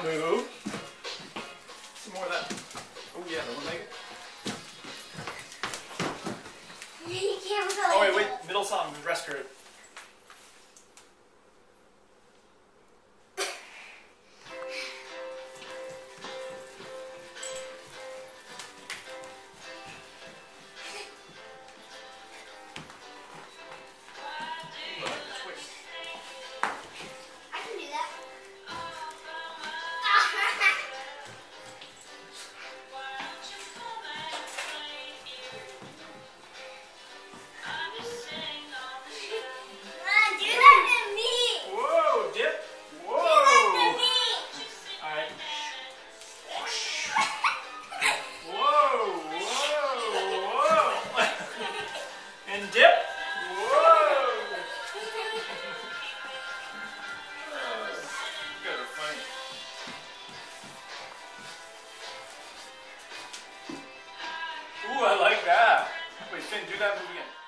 that move. Some more of that. Oh yeah, that one make it. You can't really. Oh wait, middle song, rest curve. I can do that. Do that to me. Whoa, dip. Whoa. Do that to me. Alright. Whoa, whoa, whoa. And dip. Whoa. You guys are funny. Ooh, I like that. Wait, Finn, do that move again.